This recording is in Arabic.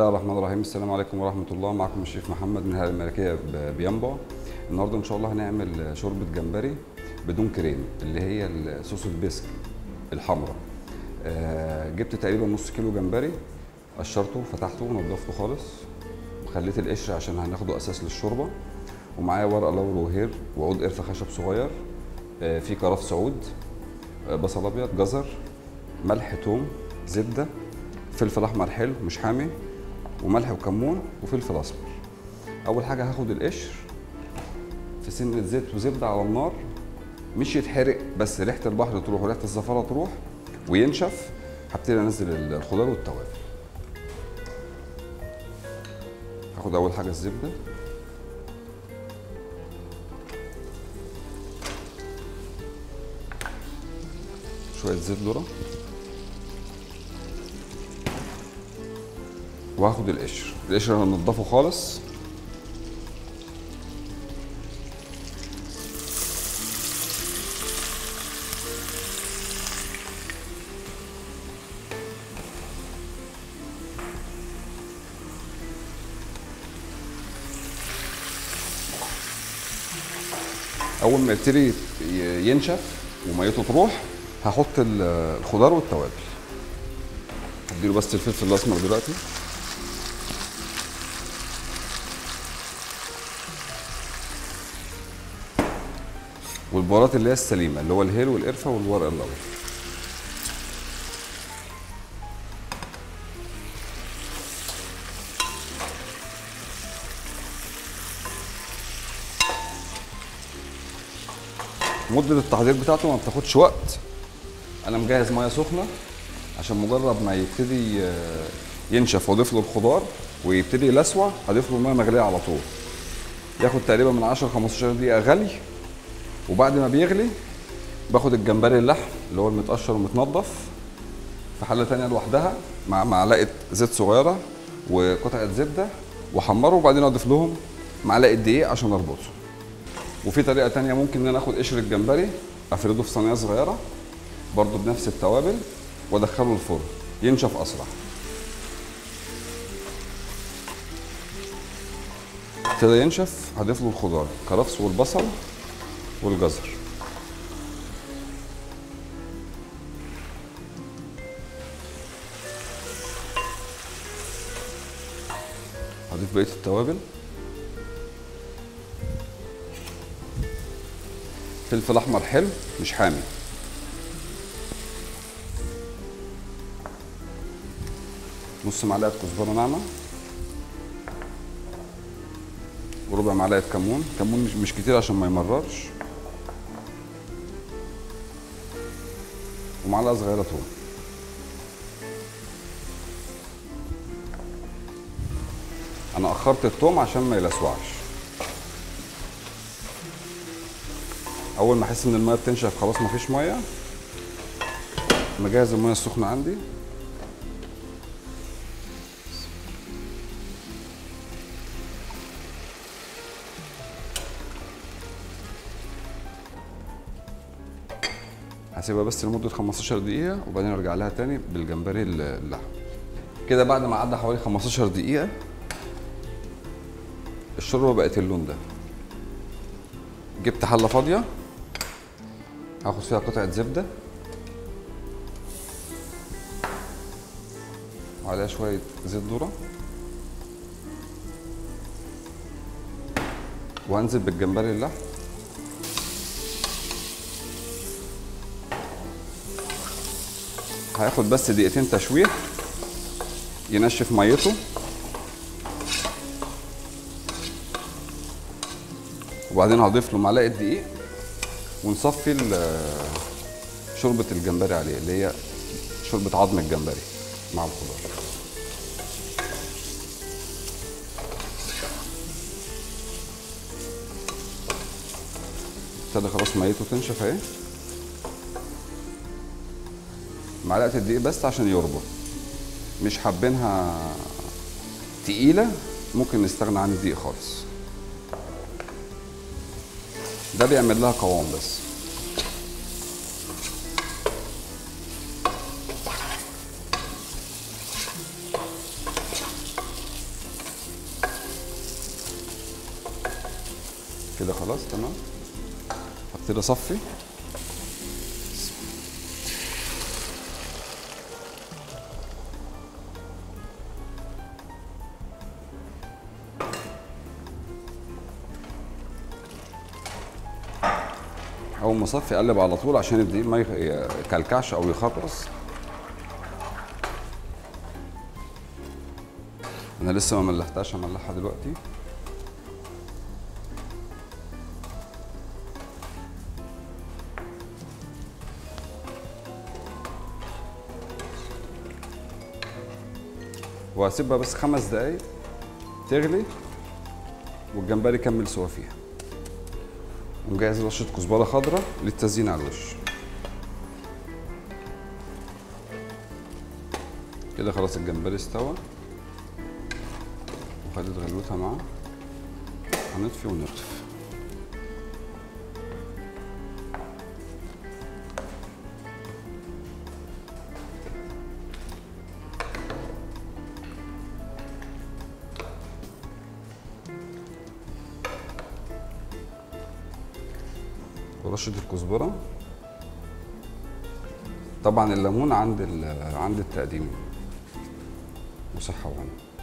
الله الرحمن الرحيم. السلام عليكم ورحمة الله. معكم الشيف محمد من الهيئة الملكية بينبع. النهارده إن شاء الله هنعمل شوربة جمبري بدون كريم، اللي هي صوص البيسك الحمراء. جبت تقريبا نص كيلو جمبري، قشرته فتحته ونضفته خالص وخليت القشر عشان هناخده أساس للشوربة. ومعايا ورق لورا وهير وعود قرفة خشب صغير، في كرف سعود، بصل أبيض، جزر، ملح، توم، زبدة، فلفل احمر حلو مش حامي، وملح وكمون وفلفل اسمر. اول حاجه هاخد القشر في سنه زيت وزبده على النار، مش يتحرق بس ريحه البحر تروح وريحه الزفاره تروح وينشف. هبتدي انزل الخضار والتوابل. هاخد اول حاجه الزبده، شويه زيت ذره، وهاخد القشر هنضفه خالص. اول ما يبتدي ينشف وميته تروح هحط الخضار والتوابل. هديله بس الفلفل الاسمر دلوقتي، والبهارات اللي هي السليمه اللي هو الهيل والقرفه والورق اللورا. مده التحضير بتاعته ما بتاخدش وقت. انا مجهز ميه سخنه عشان مجرد ما يبتدي ينشف واضيف له الخضار ويبتدي يلسوع هضيف له ميه مغليه على طول. ياخد تقريبا من 10 ل 15 دقيقه غلي. وبعد ما بيغلي باخد الجمبري اللحم اللي هو المتقشر ومتنضف في حله ثانيه لوحدها مع معلقه زيت صغيره وقطعه زبده واحمره، وبعدين اضيف لهم معلقه دقيق عشان اربطه. وفي طريقه ثانيه ممكن ان انا اخد قشر الجمبري افرده في صينيه صغيره برضو بنفس التوابل وادخله الفرن ينشف اسرع. ابتدى ينشف هضيف له الخضار، الكرفس والبصل والجزر. هضيف بقيه التوابل، فلفل احمر حلو مش حامي، نص معلقه كزبره ناعمه، وربع معلقه كمون مش كتير عشان ما يمررش، ومعلقه صغيره توم. انا اخرت التوم عشان ما يلسوعش. اول ما احس ان الميه بتنشف خلاص مفيش ميه، مجهز الميه السخنه عندي. هسيبها بس لمده 15 دقيقه وبعدين ارجع لها تاني بالجمبري اللحم. كده بعد ما عدى حوالي 15 دقيقه الشوربه بقت اللون ده. جبت حله فاضيه هاخد فيها قطعه زبده وعليها شويه زيت ذره، وهنزل بالجمبري اللحم. هياخد بس دقيقتين تشويح ينشف ميته، وبعدين هضيف له معلقه دقيق ونصفي شوربه الجمبري عليه اللي هي شوربه عظم الجمبري مع الخضار. ابتدى خلاص ميته تنشف اهي. معلقه الدقيق بس عشان يربط، مش حابينها تقيله ممكن نستغنى عن الدقيق خالص، ده بيعمل لها قوام بس. كده خلاص تمام. هبتدي اصفي. اول ما اصفي اقلب على طول عشان الدقيق ما يكلكعش او يخرص. انا لسه ما ملحتهاش، هملحها دلوقتي. وهسيبها بس 5 دقايق تغلي والجمبري يكمل سوا فيها. ونجهز رشه كزبره خضراء للتزيين على الوش. كده خلاص الجمبري استوى وخدت غلوتها معاه. هنطفي ونغرف. ورشه الكزبره. طبعا الليمون عند التقديم. وصحه وهنا.